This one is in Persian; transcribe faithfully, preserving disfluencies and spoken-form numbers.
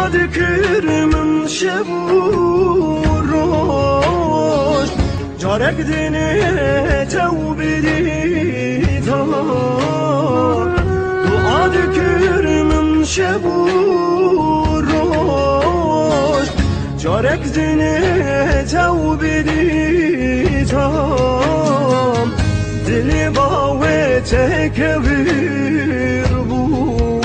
دکر من شب و روز جارک دینه تو بدیتا دعا دکر من شب و روز جارک دینه تو بدیتا دلی باوی تکبیر بود